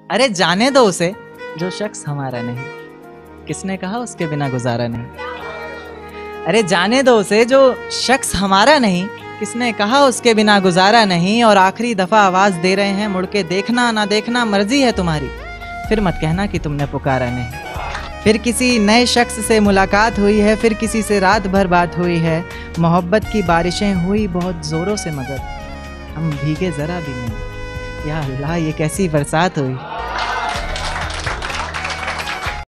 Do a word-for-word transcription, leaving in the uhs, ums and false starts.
अरे जाने दो उसे जो शख्स हमारा नहीं, किसने कहा उसके बिना गुजारा नहीं। अरे जाने दो उसे जो शख्स हमारा नहीं, किसने कहा उसके बिना गुजारा नहीं। और आखिरी दफा आवाज दे रहे हैं, मुड़ के देखना ना देखना मर्जी है तुम्हारी, फिर मत कहना कि तुमने पुकारा नहीं। फिर किसी नए शख्स से मुलाकात हुई है, फिर किसी से रात भर बात हुई है। मोहब्बत की बारिशें हुई बहुत जोरों से, मगर हम भीगे जरा भी नहीं। या अल्लाह, ये कैसी बरसात हुई।